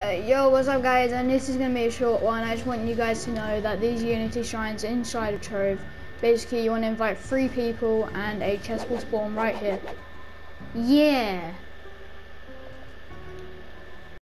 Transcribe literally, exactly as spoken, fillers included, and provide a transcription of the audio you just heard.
Uh, yo, what's up guys, and this is going to be a short one. I just want you guys to know that these Unity shrines inside of Trove, basically you want to invite three people and a chest will spawn right here. Yeah!